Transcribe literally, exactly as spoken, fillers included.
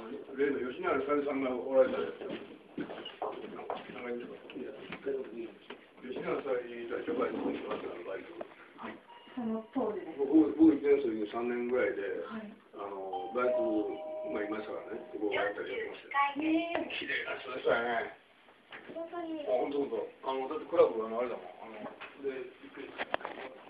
例の吉永小百合さんがおられたやつ。長いんですか。吉永小百合大商売の人がバイク。 その当時です。 僕、僕いちねん生でさんねんぐらいで、はい、あのバイクがいましたからね。僕がやったりやってました。えー、綺麗な人でしたよね。本当に。あ、本当本当。あのだってクラブがあれだもん。あので。